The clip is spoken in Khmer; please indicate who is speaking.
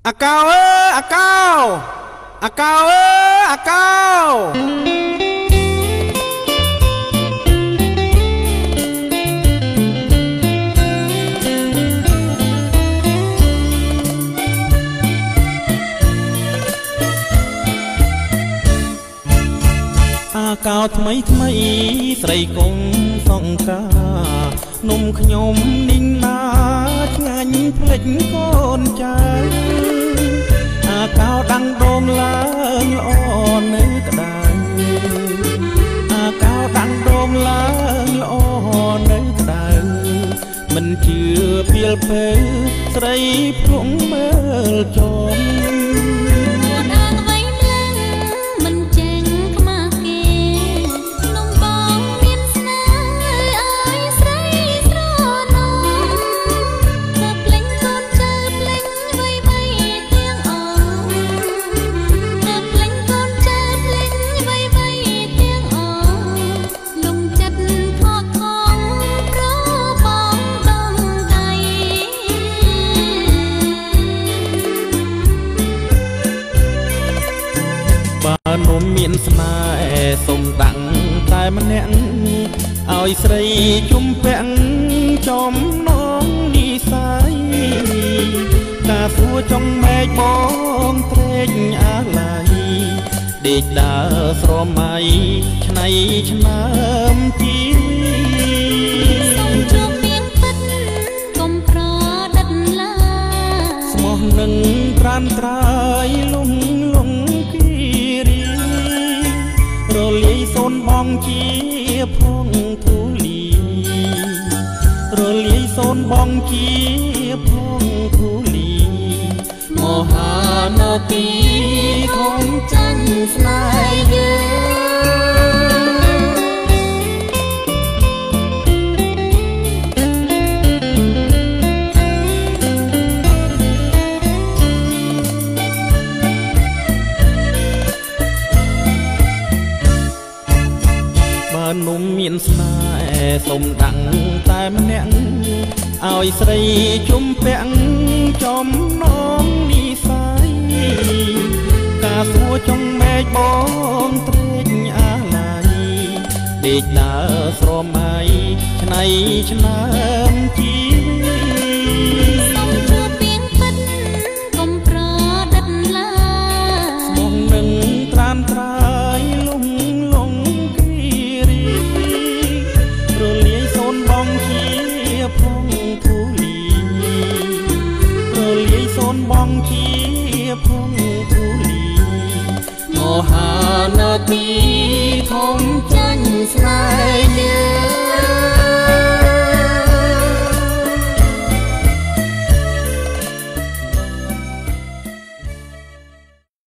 Speaker 1: អាកោអើយអាកោអាកោអើយអាកោអាកោថ្មីថ្មីស្រីកុំសង្ការនំខ្ញុំនីងណាឆ្ងាញ់ភ្លេចកូនចៅអាកោដាំងដុំឡើងល្អនៅក្តៅអាកោដាំងដុំឡើងល្អនៅក្តៅមិនជឿពីលពើស្រីភ្លុងមើលចមនំមានស្នេហ៍សុំតាំងតែម្នាក់ឲ្យស្រីជុំពាក់ចំណងនិស័យតាសួរចង់មែកបងត្រេកអាឡ័យដេកដើរស្រមៃឆ្នៃឆ្នើមជីសុំជួបមានពិតកុំប្រដិតឡាស្មោះនឹងត្រានត្រើយលំរលាយសូនបងជាផងធូលីរលាយសូនបងជាផងធូលីមហានទីខំចាញ់ស្នេហ៍យើងនំមានស្នេហ៍សុំតាំងតែម្នាក់ឲ្យស្រីជុំពាក់ចំណងនិស័យការសួរចង់មែកបងត្រេកអាឡ័យដេកដើរស្រមៃឆ្នៃឆ្នើមជីសុំជួបពីពិតកុំប្រដិតឡាស្មោះនឹងត្រានត្រើយលំបងជាផងធូលីរលាយសូនបងជាផងធូលីមហានទីខំចាញ់ស្នេហ៍